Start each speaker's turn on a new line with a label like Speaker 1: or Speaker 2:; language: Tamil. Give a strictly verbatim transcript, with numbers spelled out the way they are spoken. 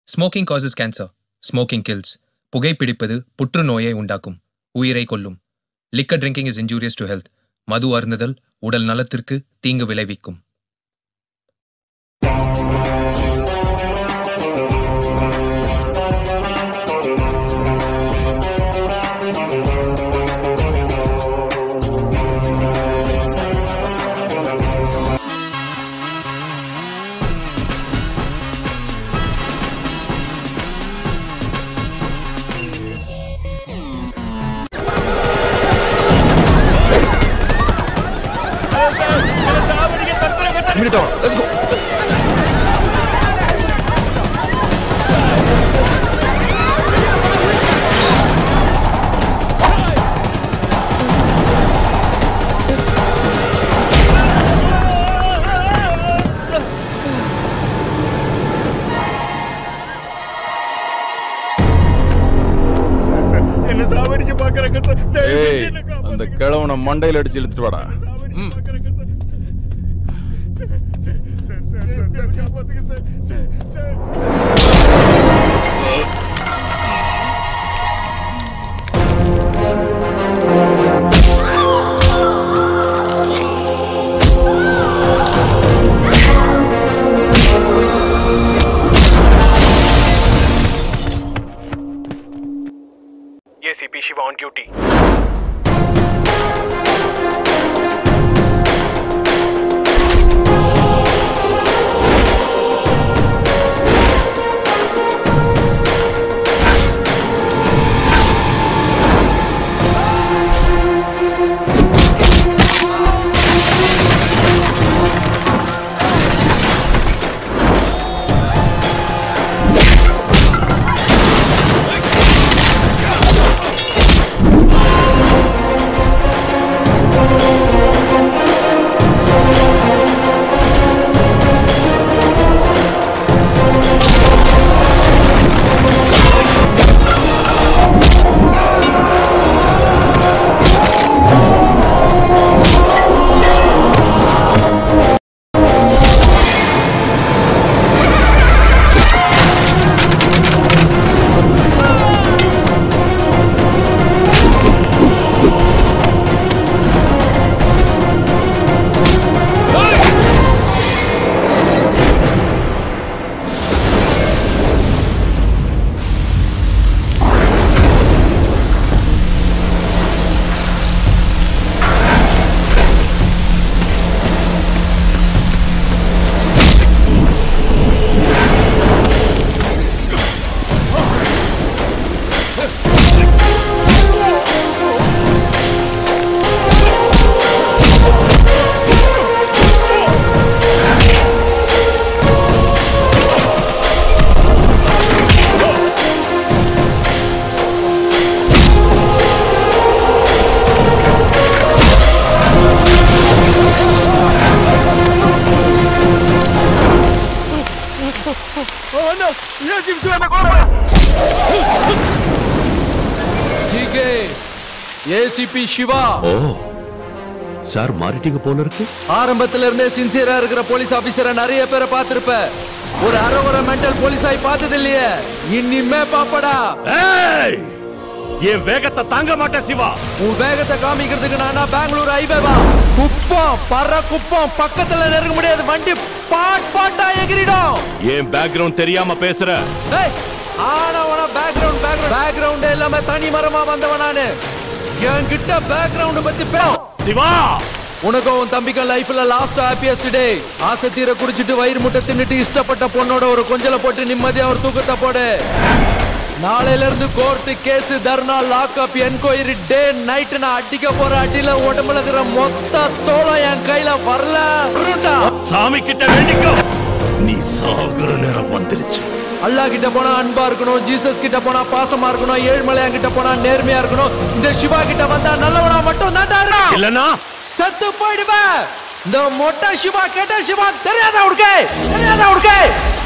Speaker 1: Smoking causes cancer. Smoking kills. புகைப்பிடிப்பது புற்றுநோயை உண்டாக்கும், உயிரை கொல்லும். Liquor drinking is injurious to health. மது அருந்துதல் உடல் நலத்திற்கு தீங்கு விளைவிக்கும்.
Speaker 2: Let's go. Hey, அந்த கிழவனை மண்டையில அடிச்சு இழுத்துட்டு வாடா.
Speaker 3: A C P Shiva on duty.
Speaker 2: A C P Shiva.
Speaker 4: ஓ சார் மாறிட்டீங்க போல இருக்கு.
Speaker 2: ஆரம்பத்துல இருந்தே சின்சியரா இருக்கிற போலீஸ் ஆபீசரை நிறைய பேரை பார்த்திருப்ப. ஒரு அரை மென்டல் போலீஸாய் பார்த்தது இல்லையே, இனிமே பாப்படா.
Speaker 4: ஏய், என் வேகத்தை தாங்க மாட்டேன் சிவா.
Speaker 2: உன் வேகத்தை காமிக்கிறதுக்கு நானா பெங்களூர் ஹைவேவா? குப்பம் பற குப்பம் பக்கத்துல நெருங்க முடியாது, வண்டி பாட் பாட்டா எகிரிடும்.
Speaker 4: என் பேக்ரவுண்ட் தெரியாம பேசுற.
Speaker 2: ஏய், ஆனவனா பேக்ரவுண்ட் பேக்ரவுண்ட் பேக்ரவுண்ட் எல்லாமே தனி மரமா வந்தவன் நானு. என்கிட்ட பேக்ரவுண்ட் பத்தி பேச
Speaker 4: சிவா.
Speaker 2: உனக்கும் உன் தம்பிக்கும் லைஃப்ல லாஸ்ட் ஹாப்பியஸ்ட் டே. ஆசை தீர குடிச்சிட்டு வயிறு முட்டை தின்னுட்டு இஷ்டப்பட்ட பொண்ணோட ஒரு கொஞ்சல போட்டு நிம்மதியா ஒரு தூக்கத்தை போடு. நாளையில இருந்து court case dharna lockup enquiry day night நான் அடிக்க போற அடியில உடம்புல இருக்கிற மொத்த தோலம் என் கையில வரல.
Speaker 4: சாமி கிட்ட வேண்டிக்கோ, நீ சாகுற நேரம் வந்துருச்சு.
Speaker 2: அல்லா கிட்ட போனா அன்பா இருக்கணும், ஜீசஸ் கிட்ட போனா பாசமா இருக்கணும், ஏழ்மலையா கிட்ட போனா நேர்மையா இருக்கணும். இந்த சிவா கிட்ட வந்தா நல்லவனா மட்டும் தான்டா,
Speaker 4: இல்லனா
Speaker 2: செத்து போயிடுவேன். இந்த மொட்டை சிவா கேட்ட சிவா தெரியாதா உனக்கு? தெரியாதா உனக்கு?